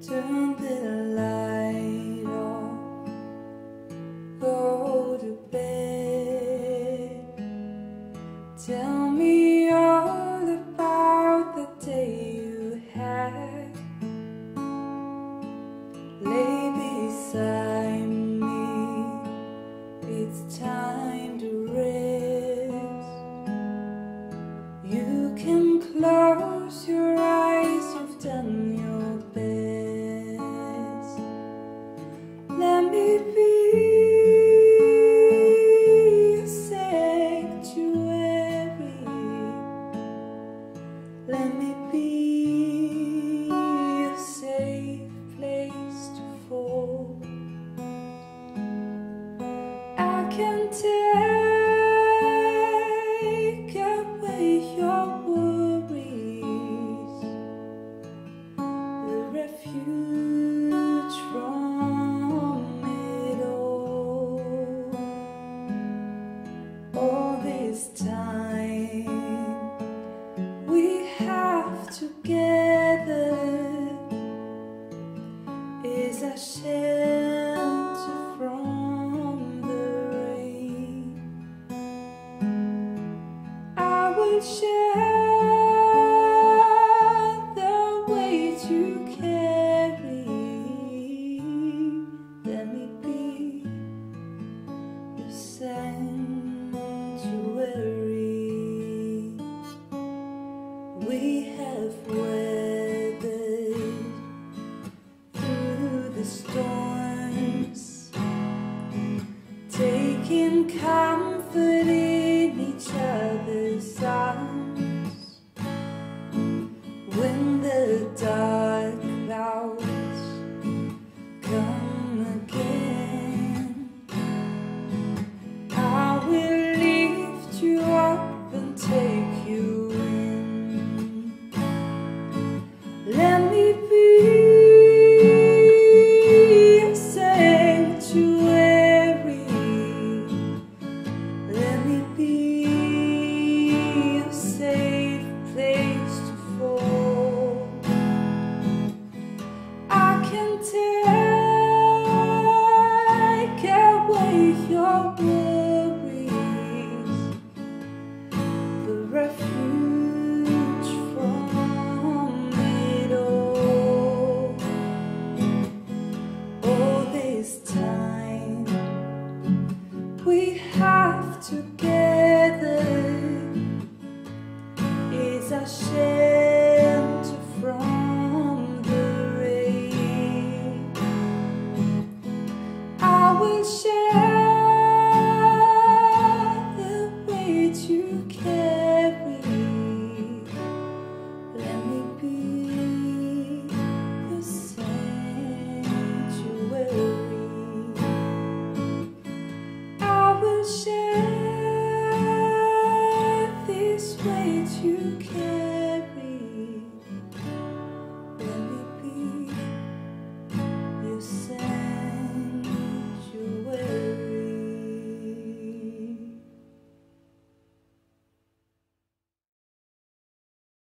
Turn the light off, go to bed. Tell me all about the day you had. Lay beside me, it's time to rest. You can close your eyes, you've done your best. Let me be a sanctuary. Let me be a safe place to fall. I can take away your worries, the refuge from it all. All this time we have together is a shelter from the rain. I will share the weight you carry. Let me be your sanctuary. We have weathered through the storms, taking comfort in each other's arms. When the dark clouds come again, I will lift you up and take you in. Let me be a sanctuary. Let me be a safe place to fall. I can take